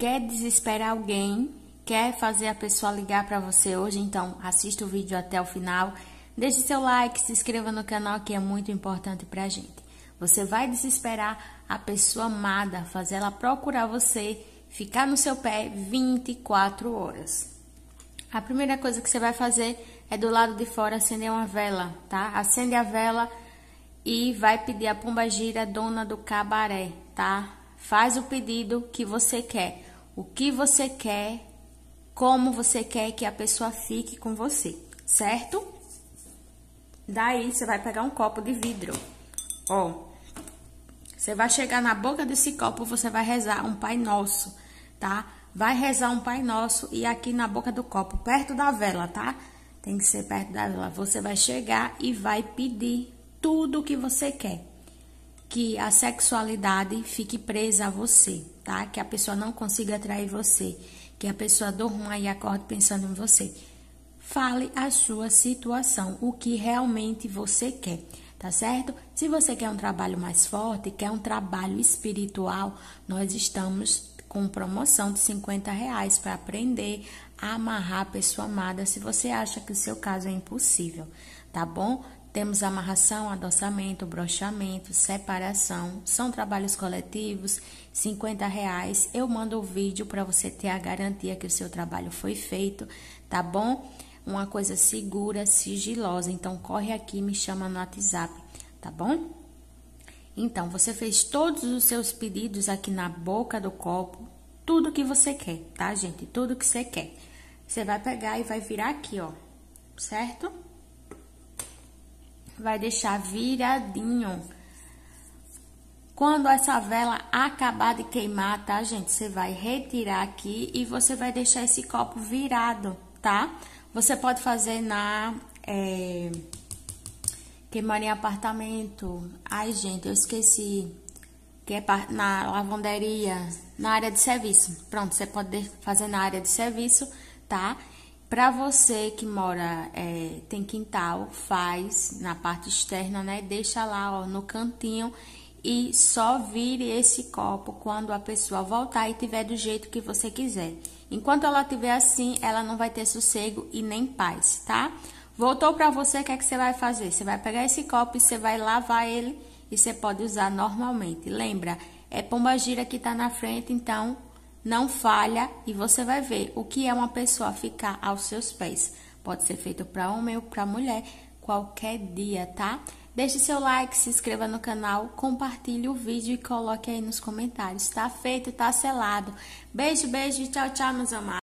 Quer desesperar alguém? Quer fazer a pessoa ligar para você hoje? Então, assista o vídeo até o final. Deixe seu like, se inscreva no canal, que é muito importante pra gente. Você vai desesperar a pessoa amada, fazer ela procurar você, ficar no seu pé 24 horas. A primeira coisa que você vai fazer é do lado de fora acender uma vela, tá? Acende a vela e vai pedir a pombagira, dona do cabaré, tá? Faz o pedido que você quer, o que você quer, como você quer que a pessoa fique com você, certo? Daí, você vai pegar um copo de vidro, ó. Você vai chegar na boca desse copo, você vai rezar um Pai Nosso, tá? Vai rezar um Pai Nosso e aqui na boca do copo, perto da vela, tá? Tem que ser perto da vela. Você vai chegar e vai pedir tudo o que você quer. Que a sexualidade fique presa a você, tá? Que a pessoa não consiga atrair você. Que a pessoa durma e acorde pensando em você. Fale a sua situação, o que realmente você quer, tá certo? Se você quer um trabalho mais forte, quer um trabalho espiritual, nós estamos com promoção de R$50 para aprender a amarrar a pessoa amada, se você acha que o seu caso é impossível, tá bom? Temos amarração, adoçamento, brochamento, separação, são trabalhos coletivos, R$50. Eu mando o vídeo para você ter a garantia que o seu trabalho foi feito, tá bom? Uma coisa segura, sigilosa, então corre aqui e me chama no WhatsApp, tá bom? Então, você fez todos os seus pedidos aqui na boca do copo, tudo que você quer, tá, gente? Tudo que você quer. Você vai pegar e vai virar aqui, ó, certo? Vai deixar viradinho. Quando essa vela acabar de queimar, tá, gente? Você vai retirar aqui e você vai deixar esse copo virado, tá? Você pode fazer na... queimar em apartamento. Ai, gente, eu esqueci. Que é na lavanderia, na área de serviço. Pronto, você pode fazer na área de serviço, tá? Pra você que mora, tem quintal, faz na parte externa, né? Deixa lá, ó, no cantinho e só vire esse copo quando a pessoa voltar e tiver do jeito que você quiser. Enquanto ela tiver assim, ela não vai ter sossego e nem paz, tá? Voltou pra você, o que é que você vai fazer? Você vai pegar esse copo e você vai lavar ele e você pode usar normalmente. Lembra, é pombagira que tá na frente, então não falha e você vai ver o que é uma pessoa ficar aos seus pés. Pode ser feito para homem ou para mulher, qualquer dia, tá? Deixe seu like, se inscreva no canal, compartilhe o vídeo e coloque aí nos comentários. Tá feito, tá selado. Beijo, beijo, tchau, tchau, meus amados.